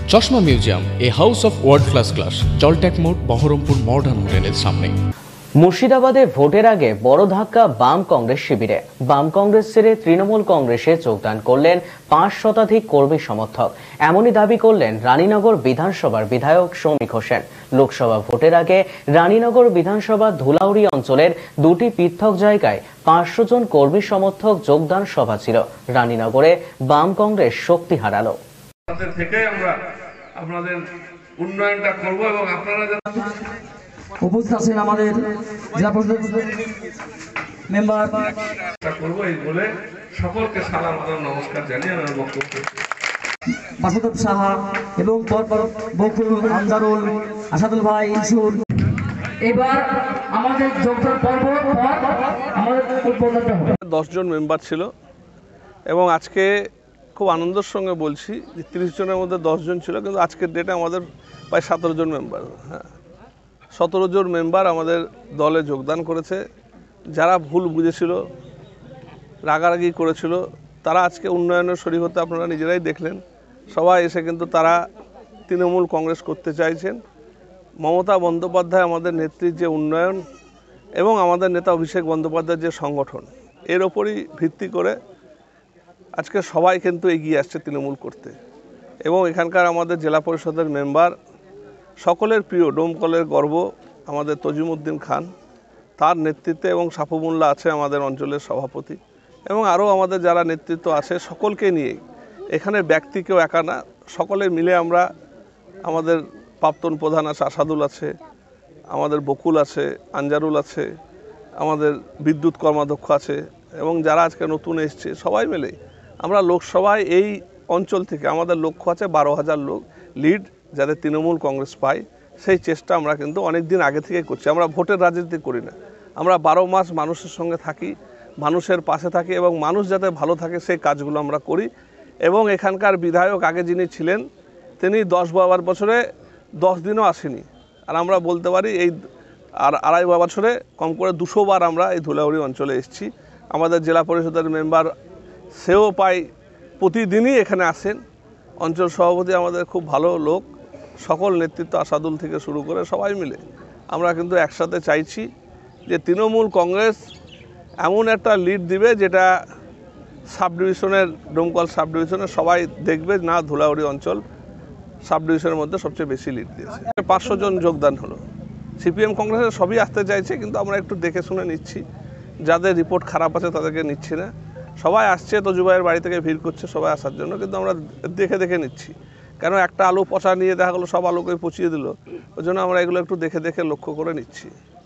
চশমা museum, a house of world class, জলট্যাক মোড়, বহরমপুর মডার্ন হোটেলের সামনে। মুর্শিদাবাদে ভোটের আগে বড় ধাক্কা বাম কংগ্রেস শিবিরে। বাম কংগ্রেস ছেড়ে তৃণমূল কংগ্রেসে যোগদান করলেন ৫ শতাধিক কর্মী সমর্থক। এমনই দাবি করলেন রানীনগর বিধানসভার বিধায়ক সৌমিক হোসেন। লোকসভা ভোটের আগে রানীনগর বিধানসভা ধুলাউড়ি অঞ্চলের দুটি পৃথক জায়গায় ৫০০ জন কর্মী সমর্থক যোগদান সভা ছিল। রানীনগরে বাম কংগ্রেস শক্তি হারালো। আপনাদের উন্নয়নটা করব এবং আপনারা উপস্থিত আছেন আমাদের জেলা পরিষদ মেম্বার করবো এই বলে সকলকে সালাম আদাব নমস্কার জানিয়ে আমার বক্তব্য বাসুদেব সাহা এবং বকুল, আনজারুল, আসাদুল ভাই, ইনসুর। এবার আমাদের যোগদান পর্ব আমাদের উদ্বোধন হবে। 10 জন মেম্বার ছিল এবং আজকে খুব আনন্দের সঙ্গে বলছি যে 30 জনের মধ্যে 10 জন ছিল, কিন্তু আজকের ডেটে আমাদের প্রায় 17 জন মেম্বার, 17 জন মেম্বার আমাদের দলে যোগদান করেছে। যারা ভুল বুঝেছিল, রাগারাগি করেছিল, তারা আজকে উন্নয়নের শরীক হতে আপনারা নিজেরাই দেখলেন। সবাই এসে কিন্তু তারা তৃণমূল কংগ্রেস করতে চাইছেন। মমতা বন্দ্যোপাধ্যায় আমাদের নেত্রীর যে উন্নয়ন এবং আমাদের নেতা অভিষেক বন্দ্যোপাধ্যায়ের যে সংগঠন, এর ওপরই ভিত্তি করে আজকে সবাই কিন্তু এগিয়ে আসছে তৃণমূল করতে। এবং এখানকার আমাদের জেলা পরিষদের মেম্বার, সকলের প্রিয় ডোমকলের গর্ব আমাদের তজিমউদ্দিন খান, তার নেতৃত্বে, এবং সাফু মোল্লা আছে আমাদের অঞ্চলের সভাপতি, এবং আরও আমাদের যারা নেতৃত্ব আছে সকলকে নিয়ে, এখানে ব্যক্তি কেউ একা না, সকলে মিলে আমরা, আমাদের প্রাক্তন প্রধান আছে আসাদুল আছে, আমাদের বকুল আছে, আনজারুল আছে, আমাদের বিদ্যুৎ কর্মাধ্যক্ষ আছে, এবং যারা আজকে নতুন এসছে, সবাই মিলে আমরা লোকসভায় এই অঞ্চল থেকে আমাদের লক্ষ্য আছে 12,000 লোক লিড যাতে তৃণমূল কংগ্রেস পায়, সেই চেষ্টা আমরা কিন্তু অনেক দিন আগে থেকেই করছি। আমরা ভোটের রাজনীতি করি না, আমরা 12 মাস মানুষের সঙ্গে থাকি, মানুষের পাশে থাকি, এবং মানুষ যাতে ভালো থাকে সেই কাজগুলো আমরা করি। এবং এখানকার বিধায়ক আগে যিনি ছিলেন, তিনি 10-12 বছরে 10 দিনও আসেনি, আর আমরা বলতে পারি এই আর 2.5 বছরে কম করে 200 বার আমরা এই ধুলাউড়ি অঞ্চলে এসেছি। আমাদের জেলা পরিষদের মেম্বার, সেও প্রায় প্রতিদিনই এখানে আসেন। অঞ্চল সভাপতি আমাদের খুব ভালো লোক, সকল নেতৃত্ব আসাদুল থেকে শুরু করে সবাই মিলে আমরা কিন্তু একসাথে চাইছি যে তৃণমূল কংগ্রেস এমন একটা লিড দিবে যেটা সাব ডিভিশনের, ডোমকল সাব ডিভিশনের সবাই দেখবে না ধুলাউড়ি অঞ্চল সাব ডিভিশনের মধ্যে সবচেয়ে বেশি লিড দিয়েছে। 500 জন যোগদান হলো। সিপিএম কংগ্রেসের সবই আসতে চাইছে, কিন্তু আমরা একটু দেখে শুনে নিচ্ছি, যাদের রিপোর্ট খারাপ আছে তাদেরকে নিচ্ছি না। সবাই আসছে, তজুভাইয়ের বাড়ি থেকে ভিড় করছে সবাই আসার জন্য, কিন্তু আমরা দেখে দেখে নিচ্ছি। কেন একটা আলু পচা নিয়ে দেখা গেলো সব আলুকে পচিয়ে দিল, ওই জন্য আমরা এগুলো একটু দেখে দেখে লক্ষ্য করে নিচ্ছি।